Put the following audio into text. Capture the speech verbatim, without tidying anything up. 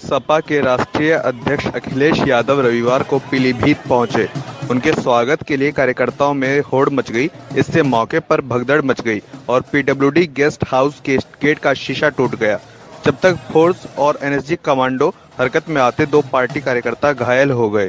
सपा के राष्ट्रीय अध्यक्ष अखिलेश यादव रविवार को पीलीभीत पहुंचे। उनके स्वागत के लिए कार्यकर्ताओं में होड़ मच गई। इससे मौके पर भगदड़ मच गई और पीडब्ल्यूडी गेस्ट हाउस के गेट का शीशा टूट गया। जब तक फोर्स और एनएसजी कमांडो हरकत में आते दो पार्टी कार्यकर्ता घायल हो गए।